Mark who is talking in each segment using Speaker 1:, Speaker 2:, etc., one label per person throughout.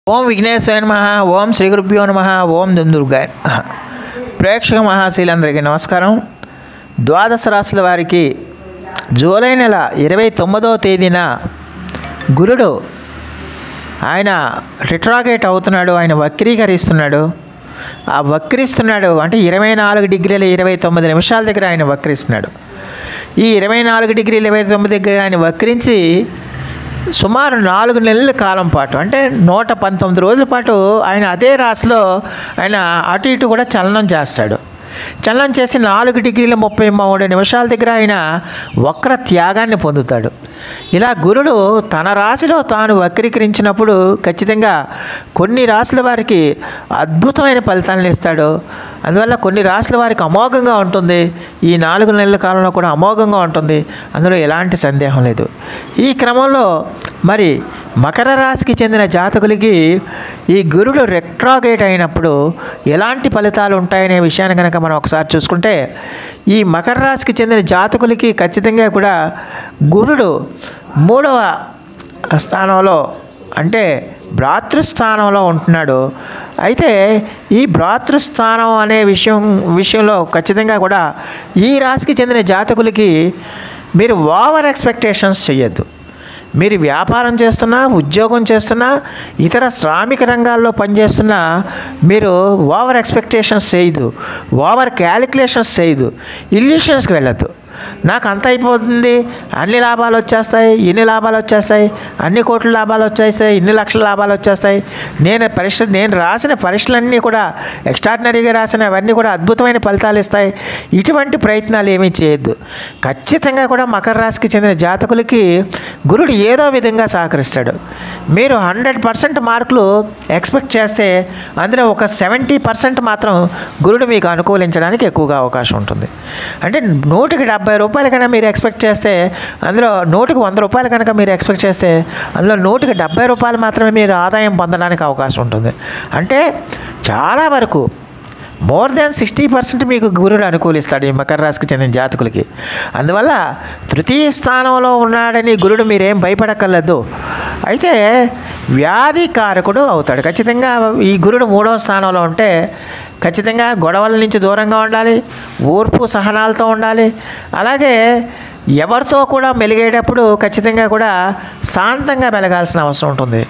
Speaker 1: ఓం విఘ్నేశ్వరాయ నమః. ఓం శ్రీ గురుభ్యో నమః. ఓం దుందుర్గాయ నమః. ప్రేక్షక మహాశీలందరికీ నమస్కారం. ద్వాదశ రాశుల వారికి జూలై నెల 29వ తేదీన గురుడు ఆయన రిట్రాగేట్ అవుతున్నాడు. ఆయన వక్రీకరిస్తున్నాడు. ఆ వక్రిస్తున్నాడు అంటే 24 డిగ్రీల 29 నిమిషాల దగ్గర ఆయన వక్రిస్తున్నాడు. ఈ 24 డిగ్రీల 29 దగ్గర ఆయన వక్రించి సుమారు 4 నెలల కాలం పాటు అంటే 119 రోజుల పాటు ఆయన అదే రాశిలో ఆయన అటు ఇటు కూడా చలనం చేస్తాడు. చలనం చేసి 4 డిగ్రీల 33 నిమిషాల దగ్గర ఆయన వక్ర త్యాగాన్ని పొందుతాడు. ఇలా గురుడు తన రాశిలో తాను వక్రీకరించినప్పుడు ఖచ్చితంగా కొన్ని రాశుల వారికి అద్భుతమైన ఫలితాలను ఇస్తాడు. అందువల్ల కొన్ని రాశుల వారికి అమోఘంగా ఉంటుంది. ఈ 4 నెలల కాలంలో కూడా అమోఘంగా ఉంటుంది. అందులో ఎలాంటి సందేహం లేదు. ఈ క్రమంలో మరి మకర రాశికి చెందిన జాతకులకి ఈ గురుడు రెట్రాగేట్ అయినప్పుడు ఎలాంటి ఫలితాలు ఉంటాయనే విషయాన్ని కనుక మనం ఒకసారి చూసుకుంటే, ఈ మకర రాశికి చెందిన జాతకులకి ఖచ్చితంగా కూడా గురుడు 3వ స్థానంలో అంటే భ్రాతృస్థానంలో ఉంటున్నాడు. అయితే ఈ భ్రాతృస్థానం అనే విషయంలో ఖచ్చితంగా కూడా ఈ రాశికి చెందిన జాతకులకి మీరు ఓవర్ ఎక్స్పెక్టేషన్స్ చేయొద్దు. మీరు వ్యాపారం చేస్తున్నా, ఉద్యోగం చేస్తున్నా, ఇతర శ్రామిక రంగాల్లో పనిచేస్తున్నా మీరు ఓవర్ ఎక్స్పెక్టేషన్స్ చేయదు, ఓవర్ క్యాలిక్యులేషన్స్ చేయదు, ఇల్యూషన్స్కి వెళ్ళద్దు. నాకు అంత అయిపోతుంది, అన్ని లాభాలు వచ్చేస్తాయి, ఇన్ని లాభాలు వచ్చేస్తాయి, అన్ని కోట్ల లాభాలు వచ్చేస్తాయి, ఇన్ని లక్షల లాభాలు వచ్చేస్తాయి, నేను రాసిన పరీక్షలన్నీ కూడా ఎక్స్ట్రాడినరీగా రాసిన అవన్నీ కూడా అద్భుతమైన ఫలితాలు ఇస్తాయి. ఇటువంటి ప్రయత్నాలు ఏమీ చేయొద్దు. ఖచ్చితంగా కూడా మకర రాశికి చెందిన జాతకులకి గురుడు ఏదో విధంగా సహకరిస్తాడు. మీరు 100% మార్కులు ఎక్స్పెక్ట్ చేస్తే అందులో ఒక 70% మాత్రం గురుడు మీకు అనుకూలించడానికి ఎక్కువగా అవకాశం ఉంటుంది. అంటే 100కి 70 రూపాయలు కనుక మీరు ఎక్స్పెక్ట్ చేస్తే అందులో 100కి 100 రూపాయలు కనుక మీరు ఎక్స్పెక్ట్ చేస్తే అందులో 100కి 70 రూపాయలు మాత్రమే మీరు ఆదాయం పొందడానికి అవకాశం ఉంటుంది. అంటే చాలా వరకు మోర్ దాన్ 60% మీకు గురుడు అనుకూలిస్తాడు ఈ మకర రాశికి చెందిన జాతకులకి. అందువల్ల తృతీయ స్థానంలో ఉన్నాడని గురుడు మీరేం భయపడక్కర్లేదు. అయితే వ్యాధికారకుడు అవుతాడు. ఖచ్చితంగా ఈ గురుడు 3వ స్థానంలో ఉంటే ఖచ్చితంగా గొడవల నుంచి దూరంగా ఉండాలి, ఓర్పు సహనాలతో ఉండాలి. అలాగే ఎవరితో కూడా మెలిగేటప్పుడు ఖచ్చితంగా కూడా శాంతంగా మెలగాల్సిన అవసరం ఉంటుంది.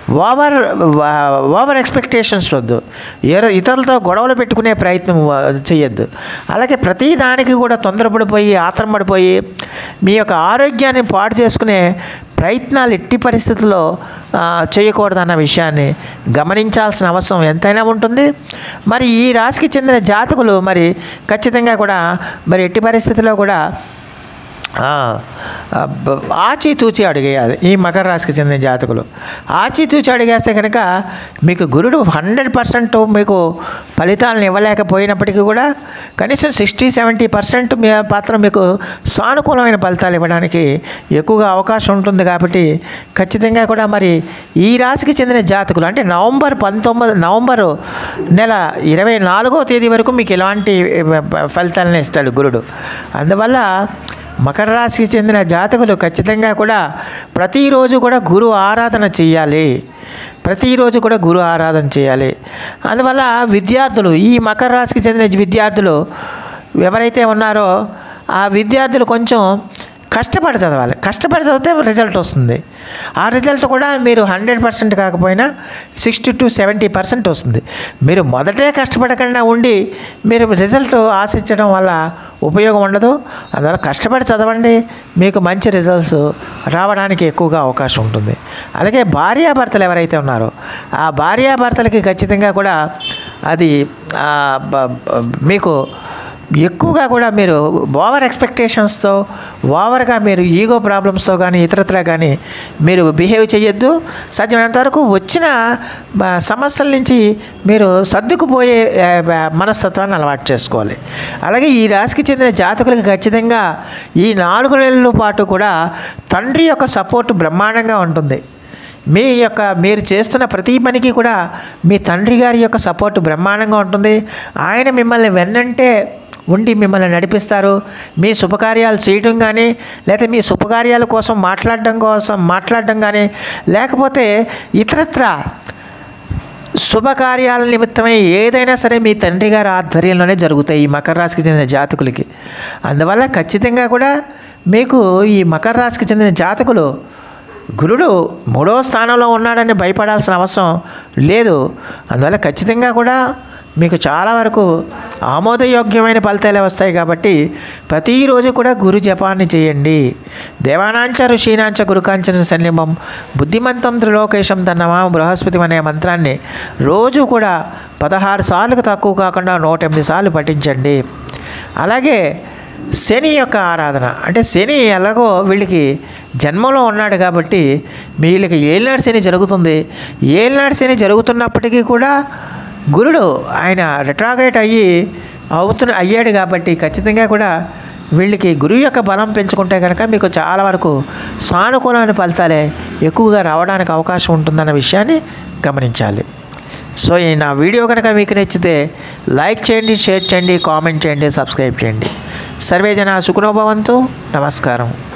Speaker 1: ఓవర్ ఎక్స్పెక్టేషన్స్ వద్దు. ఇతరులతో గొడవలు పెట్టుకునే ప్రయత్నం చేయొద్దు. అలాగే ప్రతి దానికి కూడా తొందరపడిపోయి ఆత్రపడిపోయి మీ యొక్క ఆరోగ్యాన్ని పాడు చేసుకునే ప్రయత్నాలు ఎట్టి పరిస్థితుల్లో చేయకూడదన్న విషయాన్ని గమనించాల్సిన అవసరం ఎంతైనా ఉంటుంది. మరి ఈ రాశికి చెందిన జాతకులు మరి ఖచ్చితంగా కూడా మరి ఎట్టి పరిస్థితుల్లో కూడా ఆచితూచి అడిగేయాలి. ఈ మకర రాశికి చెందిన జాతకులు ఆచితూచి అడిగేస్తే కనుక మీకు గురుడు 100% మీకు ఫలితాలను ఇవ్వలేకపోయినప్పటికీ కూడా కనీసం 60-70% మాత్రం మీకు సానుకూలమైన ఫలితాలు ఇవ్వడానికి ఎక్కువగా అవకాశం ఉంటుంది. కాబట్టి ఖచ్చితంగా కూడా మరి ఈ రాశికి చెందిన జాతకులు అంటే నవంబర్ నెల 24వ తేదీ వరకు మీకు ఇలాంటి ఫలితాలను ఇస్తాడు గురుడు. అందువల్ల మకర రాశికి చెందిన జాతకులు ఖచ్చితంగా కూడా ప్రతిరోజు కూడా గురు ఆరాధన చేయాలి. ప్రతిరోజు కూడా గురు ఆరాధన చేయాలి. అందువల్ల విద్యార్థులు ఈ మకర రాశికి చెందిన విద్యార్థులు ఎవరైతే ఉన్నారో ఆ విద్యార్థులు కొంచెం కష్టపడి చదవాలి. కష్టపడి చదివితే రిజల్ట్ వస్తుంది. ఆ రిజల్ట్ కూడా మీరు 100% కాకపోయినా 60-70% వస్తుంది. మీరు మొదటే కష్టపడకుండా ఉండి మీరు రిజల్ట్ ఆశించడం వల్ల ఉపయోగం ఉండదు. అందువల్ల కష్టపడి చదవండి, మీకు మంచి రిజల్ట్స్ రావడానికి ఎక్కువగా అవకాశం ఉంటుంది. అలాగే భార్యాభర్తలు ఎవరైతే ఉన్నారో ఆ భార్యాభర్తలకి ఖచ్చితంగా కూడా అది మీకు ఎక్కువగా కూడా మీరు ఓవర్ ఎక్స్పెక్టేషన్స్తో ఓవర్గా మీరు ఈగో ప్రాబ్లమ్స్తో కానీ ఇతరత్రా కానీ మీరు బిహేవ్ చేయొద్దు. సాధ్యమైనంత వరకు వచ్చిన సమస్యల నుంచి మీరు సర్దుకుపోయే మనస్తత్వాన్ని అలవాటు చేసుకోవాలి. అలాగే ఈ రాశికి చెందిన జాతకులకు ఖచ్చితంగా ఈ 4 నెలల పాటు కూడా తండ్రి యొక్క సపోర్ట్ బ్రహ్మాండంగా ఉంటుంది. మీరు చేస్తున్న ప్రతి పనికి కూడా మీ తండ్రి గారి యొక్క సపోర్ట్ బ్రహ్మాండంగా ఉంటుంది. ఆయన మిమ్మల్ని వెన్నంటే ఉండి మిమ్మల్ని నడిపిస్తారు. మీ శుభకార్యాలు చేయడం కానీ లేకపోతే మీ శుభకార్యాల కోసం మాట్లాడడం కానీ లేకపోతే ఇతరత్రా శుభకార్యాల నిమిత్తమై ఏదైనా సరే మీ తండ్రి గారి ఆధ్వర్యంలోనే జరుగుతాయి ఈ మకర రాశికి చెందిన జాతకులకి. అందువల్ల ఖచ్చితంగా కూడా మీకు ఈ మకర రాశికి చెందిన జాతకులు గురుడు 3వ స్థానంలో ఉన్నాడని భయపడాల్సిన అవసరం లేదు. అందువల్ల ఖచ్చితంగా కూడా మీకు చాలా వరకు ఆమోదయోగ్యమైన ఫలితాలే వస్తాయి. కాబట్టి ప్రతిరోజు కూడా గురు జపాన్ని చేయండి. దేవానాంచ ఋషీనాంచ గురుకాంచన సన్నిభం బుద్ధిమంతం త్రిలోకేశం తన్నమా బృహస్పతి అనే మంత్రాన్ని రోజు కూడా 16 సార్లకు తక్కువ కాకుండా 108 సార్లు పఠించండి. అలాగే శని యొక్క ఆరాధన, అంటే శని ఎలాగో వీళ్ళకి జన్మలో ఉన్నాడు కాబట్టి వీళ్ళకి ఏలినాడు శని జరుగుతుంది. ఏలినాడు శని జరుగుతున్నప్పటికీ కూడా గురుడు ఆయన రిట్రాగేట్ అయ్యాడు కాబట్టి ఖచ్చితంగా కూడా వీళ్ళకి గురువు యొక్క బలం పెంచుకుంటే కనుక మీకు చాలా వరకు సానుకూలమైన ఫలితాలే ఎక్కువగా రావడానికి అవకాశం ఉంటుందన్న విషయాన్ని గమనించాలి. సో ఈ నా వీడియో కనుక మీకు నచ్చితే లైక్ చేయండి, షేర్ చేయండి, కామెంట్ చేయండి, సబ్స్క్రైబ్ చేయండి. సర్వే జన సుఖినో భవంతు. నమస్కారం.